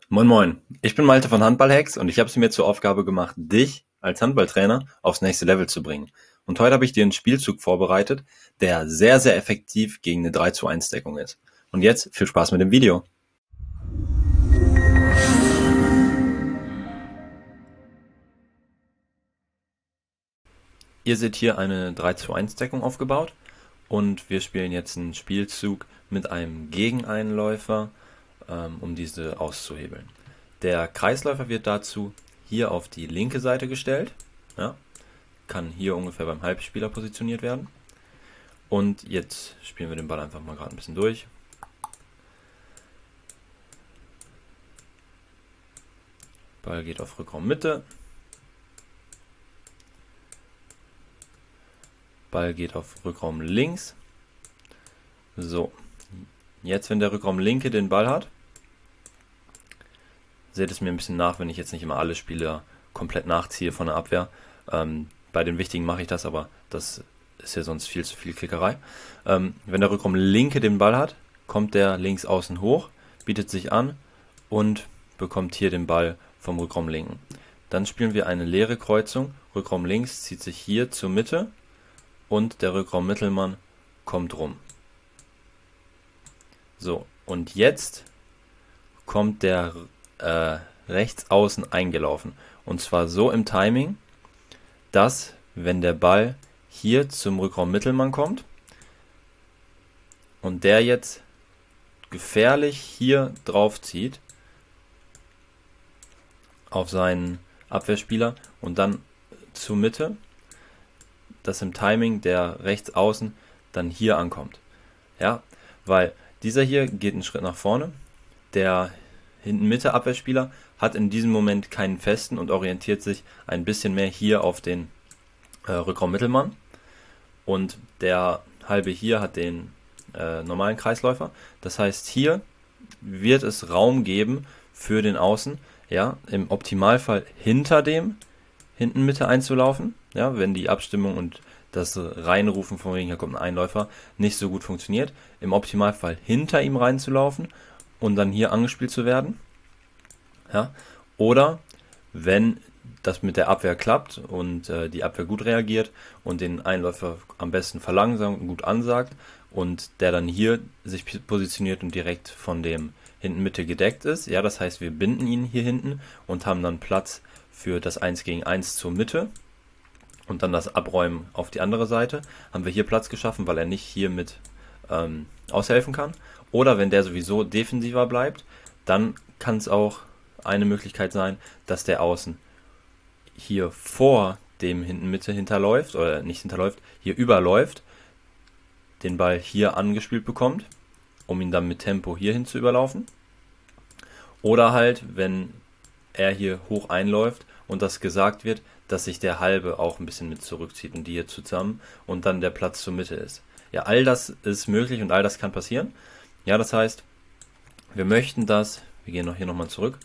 Moin Moin, ich bin Malte von Handballhacks und ich habe es mir zur Aufgabe gemacht, dich als Handballtrainer aufs nächste Level zu bringen. Und heute habe ich dir einen Spielzug vorbereitet, der sehr, sehr effektiv gegen eine 3:1 Deckung ist. Und jetzt viel Spaß mit dem Video. Ihr seht hier eine 3:1 Deckung aufgebaut und wir spielen jetzt einen Spielzug mit einem Gegeneinläufer, um diese auszuhebeln. Der Kreisläufer wird dazu hier auf die linke Seite gestellt, ja, kann hier ungefähr beim Halbspieler positioniert werden. Und jetzt spielen wir den Ball einfach mal gerade ein bisschen durch. Ball geht auf Rückraummitte. Ball geht auf Rückraum links. So, jetzt wenn der Rückraum linke den Ball hat, seht es mir ein bisschen nach, wenn ich jetzt nicht immer alle Spieler komplett nachziehe von der Abwehr. Bei den wichtigen mache ich das, aber das ist ja sonst viel zu viel Klickerei. Wenn der Rückraum linke den Ball hat, kommt der links außen hoch, bietet sich an und bekommt hier den Ball vom Rückraum linken. Dann spielen wir eine leere Kreuzung. Rückraum links zieht sich hier zur Mitte und der Rückraum Mittelmann kommt rum. So, und jetzt kommt der rechts außen eingelaufen. Und zwar so im Timing, dass, wenn der Ball hier zum Rückraum Mittelmann kommt und der jetzt gefährlich hier drauf zieht auf seinen Abwehrspieler und dann zur Mitte, dass im Timing der rechts außen dann hier ankommt. Ja, weil dieser hier geht einen Schritt nach vorne, der hinten Mitte Abwehrspieler hat in diesem Moment keinen festen und orientiert sich ein bisschen mehr hier auf den Rückraum Mittelmann und der halbe hier hat den normalen Kreisläufer. Das heißt, hier wird es Raum geben für den Außen, ja, im Optimalfall hinter dem hinten Mitte einzulaufen, ja, wenn die Abstimmung und das Reinrufen von wegen, hier kommt ein Einläufer, nicht so gut funktioniert. Im Optimalfall hinter ihm reinzulaufen und dann hier angespielt zu werden. Ja, oder wenn das mit der Abwehr klappt und die Abwehr gut reagiert und den Einläufer am besten verlangsamt und gut ansagt und der dann hier sich positioniert und direkt von dem hinten Mitte gedeckt ist. Ja, das heißt, wir binden ihn hier hinten und haben dann Platz für das 1 gegen 1 zur Mitte und dann das Abräumen auf die andere Seite. Haben wir hier Platz geschaffen, weil er nicht hier mit aushelfen kann. Oder wenn der sowieso defensiver bleibt, dann kann es auch eine Möglichkeit sein, dass der Außen hier vor dem hinten Mitte hinterläuft, oder nicht hinterläuft, hier überläuft, den Ball hier angespielt bekommt, um ihn dann mit Tempo hierhin zu überlaufen. Oder halt, wenn er hier hoch einläuft und das gesagt wird, dass sich der halbe auch ein bisschen mit zurückzieht und die hier zusammen und dann der Platz zur Mitte ist. Ja, all das ist möglich und all das kann passieren. Ja, das heißt, wir möchten das, wir gehen hier nochmal zurück,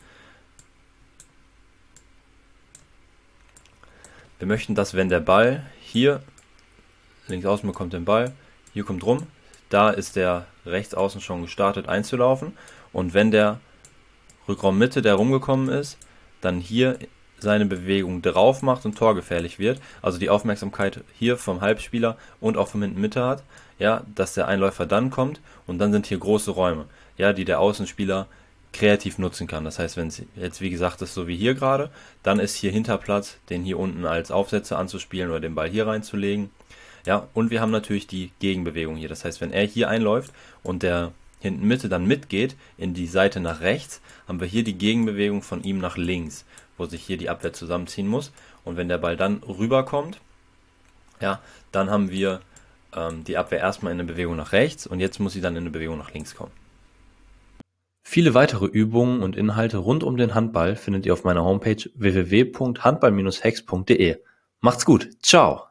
wir möchten, dass wenn der Ball hier, links außen bekommt den Ball, hier kommt rum, da ist der rechts außen schon gestartet einzulaufen und wenn der Rückraum Mitte, der rumgekommen ist, dann hier seine Bewegung drauf macht und torgefährlich wird, also die Aufmerksamkeit hier vom Halbspieler und auch vom hinten Mitte hat, ja, dass der Einläufer dann kommt und dann sind hier große Räume, ja, die der Außenspieler kreativ nutzen kann. Das heißt, wenn es jetzt wie gesagt ist, so wie hier gerade, dann ist hier Hinterplatz, den hier unten als Aufsätze anzuspielen oder den Ball hier reinzulegen. Ja, und wir haben natürlich die Gegenbewegung hier. Das heißt, wenn er hier einläuft und der hinten Mitte dann mitgeht in die Seite nach rechts, haben wir hier die Gegenbewegung von ihm nach links, wo sich hier die Abwehr zusammenziehen muss. Und wenn der Ball dann rüberkommt, ja, dann haben wir die Abwehr erstmal in eine Bewegung nach rechts und jetzt muss sie dann in eine Bewegung nach links kommen. Viele weitere Übungen und Inhalte rund um den Handball findet ihr auf meiner Homepage www.handball-hacks.de. Macht's gut, ciao!